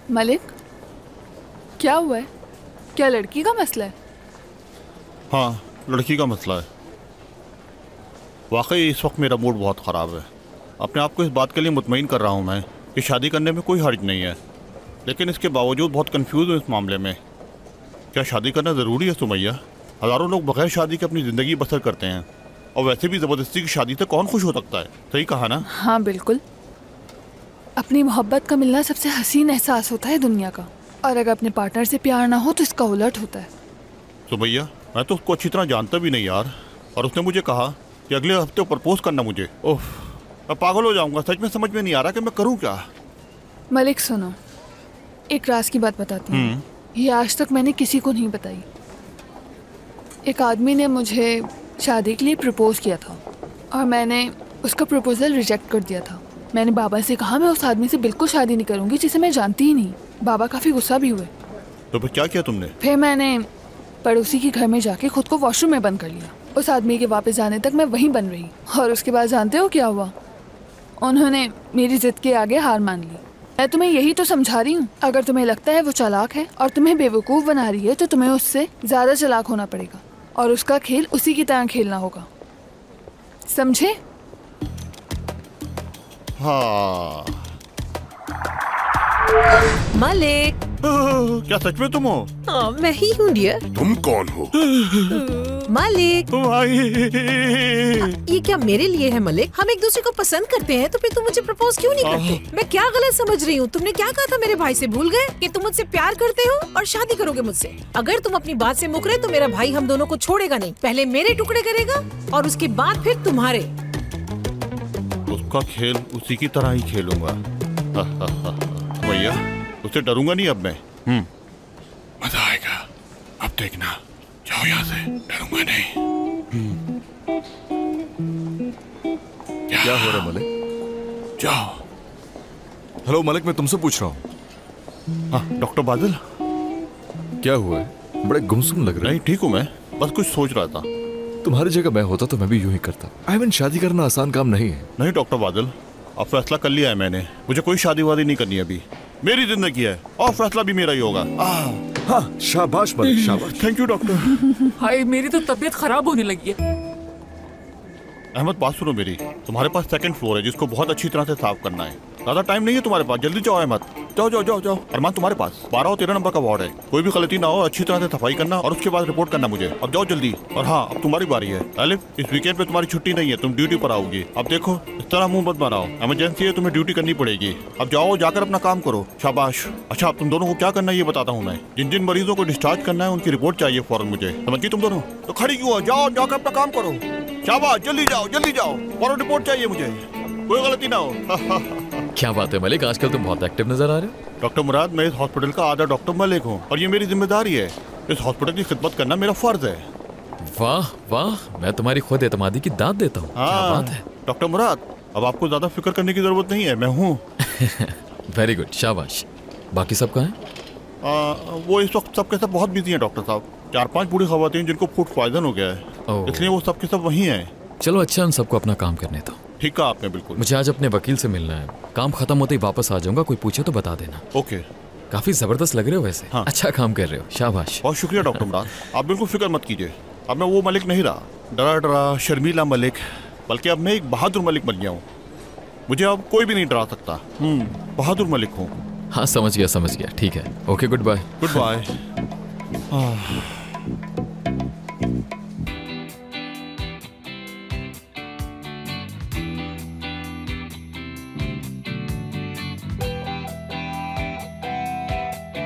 मलिक, क्या हुआ है? क्या लड़की का मसला है? हाँ, लड़की का मसला है। वाकई इस वक्त मेरा मूड बहुत ख़राब है। अपने आप को इस बात के लिए मुतमईन कर रहा हूँ मैं कि शादी करने में कोई हर्ज नहीं है, लेकिन इसके बावजूद बहुत कंफ्यूज हूँ इस मामले में। क्या शादी करना ज़रूरी है सुमैया? हज़ारों लोग बगैर शादी के अपनी ज़िंदगी बसर करते हैं, और वैसे भी ज़बरदस्ती की शादी से कौन खुश हो सकता है? सही कहा ना? हाँ बिल्कुल। अपनी मोहब्बत का मिलना सबसे हसीन एहसास होता है दुनिया का, और अगर अपने पार्टनर से प्यार ना हो तो इसका उलट होता है। सुमैया, मैं तो उसको अच्छी तरह जानता भी नहीं यार, और उसने मुझे कहा कि अगले हफ्ते प्रपोज करना मुझे। ओह, मैं पागल हो जाऊंगा। सच में समझ में नहीं आ रहा कि मैं करूं क्या। मलिक सुनो, एक राज की बात बताती हूँ। ये आज तक मैंने किसी को नहीं बताई। एक आदमी ने मुझे शादी के लिए प्रपोज किया था, और मैंने उसका प्रपोजल रिजेक्ट कर दिया था। मैंने बाबा से कहा मैं उस आदमी से बिल्कुल शादी नहीं करूंगी जिसे मैं जानती ही नहीं। बाबा काफ़ी गुस्सा भी हुए। तो फिर क्या किया तुमने? फिर मैंने पड़ोसी के घर में जाके खुद को वॉशरूम में बंद कर लिया। उस आदमी के वापस जाने तक मैं वहीं बन रही, और उसके बाद जानते हो क्या हुआ? उन्होंने मेरी जिद के आगे हार मान ली। मैं तुम्हें यही तो समझा रही हूँ, अगर तुम्हें लगता है वो चालाक है और तुम्हें बेवकूफ़ बना रही है तो तुम्हें उससे ज़्यादा चालाक होना पड़ेगा, और उसका खेल उसी की तरह खेलना होगा, समझे? हाँ। मालिक, क्या सच में तुम हो? हाँ मैं ही हूँ डियर। तुम कौन हो? मालिक, भाई। ये क्या मेरे लिए है मलिक? हम एक दूसरे को पसंद करते हैं तो फिर तुम मुझे प्रपोज क्यों नहीं करते? मैं क्या गलत समझ रही हूँ? तुमने क्या कहा था मेरे भाई से? भूल गए कि तुम मुझसे प्यार करते हो और शादी करोगे मुझसे? अगर तुम अपनी बात से मुकरे तो मेरा भाई हम दोनों को छोड़ेगा नहीं। पहले मेरे टुकड़े करेगा और उसके बाद फिर तुम्हारे। उसका खेल उसी की तरह ही खेलूंगा। भैया, उससे डरूंगा नहीं अब मैं। मजा आएगा, अब देखना। जाओ यहाँ से, डरूंगा नहीं। क्या हो रहा है मलिक? जाओ। हेलो मलिक, मैं तुमसे पूछ रहा हूँ। हाँ डॉक्टर बादल, क्या हुआ है? बड़े गुमसुम लग रहे। नहीं ठीक हूँ मैं, बस कुछ सोच रहा था। तुम्हारी जगह मैं होता तो मैं भी यूं ही करता। आई मीन शादी करना आसान काम नहीं है। नहीं डॉक्टर बादल, अब फैसला कर लिया है मैंने। मुझे कोई शादी वादी नहीं करनी अभी। मेरी जिंदगी है और फैसला भी मेरा ही होगा। हाँ शाबाश मलिक, शाबाश। Thank you doctor. हाय, मेरी तो तबीयत खराब होने लगी है। अहमद बात सुनो मेरी, तुम्हारे पास सेकंड फ्लोर है जिसको बहुत अच्छी तरह से साफ करना है। ज्यादा टाइम नहीं है तुम्हारे पास, जल्दी जाओ अहमद। जाओ जाओ जाओ जाओ। अरमान तुम्हारे पास 12 और 13 नंबर का वार्ड है। कोई भी गलती ना हो, अच्छी तरह से सफाई करना और उसके बाद रिपोर्ट करना मुझे। अब जाओ जल्दी। और हाँ, अब तुम्हारी बारी है। अलिफ, इस वीकेंड पे तुम्हारी छुट्टी नहीं है, तुम ड्यूटी पर आओगी। अब देखो, इस तरह मुंह मत बनाओ, इमरजेंसी है, तुम्हें ड्यूटी करनी पड़ेगी। अब जाओ, जाकर अपना काम करो। शाबाश। अच्छा, अब तुम दोनों को क्या करना है ये बताता हूँ मैं। जिन जिन मरीजों को डिस्चार्ज करना है उनकी रिपोर्ट चाहिए फौरन मुझे। समझी तुम दोनों? तो खड़ी क्यों हो? जाओ, जाकर अपना काम करो। शाबाश, जल्दी जाओ, जल्दी जाओ। फौरन रिपोर्ट चाहिए मुझे, कोई गलती ना हो। क्या बात है मलिक, आजकल तुम बहुत एक्टिव नजर आ रहे हो। डॉक्टर मुराद, मैं इस हॉस्पिटल का आधा डॉक्टर मलिक हूँ और ये मेरी जिम्मेदारी है। इस हॉस्पिटल की खिदमत करना मेरा फर्ज है। वाह वाह, मैं तुम्हारी खुद एतमादी की दाद देता हूँ। क्या बात है डॉक्टर मुराद, अब आपको ज्यादा फिक्र करने की जरूरत नहीं है, मैं हूँ। वेरी गुड, शाबाश। बाकी सब कहाँ हैं? वो इस वक्त सबके सब बहुत बिजी हैं डॉक्टर साहब। 4-5 बूढ़ी खवातीन जिनको फूड पॉइजन हो गया है, इसलिए वो सबके सब वहीं हैं। चलो अच्छा, उन सबको अपना काम करने दो। ठीक कहा आपने, बिल्कुल। मुझे आज अपने वकील से मिलना है, काम खत्म होते ही वापस आ जाऊंगा। कोई पूछे तो बता देना। ओके। काफी जबरदस्त लग रहे हो वैसे। हाँ। अच्छा काम कर रहे हो, शाबाश। बहुत शुक्रिया डॉक्टर मुराद, आप बिल्कुल फिक्र मत कीजिए। अब मैं वो मलिक नहीं रहा, डरा डरा शर्मीला मलिक, बल्कि अब मैं एक बहादुर मलिक बन गया हूँ। मुझे अब कोई भी नहीं डरा सकता। बहादुर मलिक हूँ। हाँ समझ गया, समझ गया। ठीक है, okay, good bye. Good bye.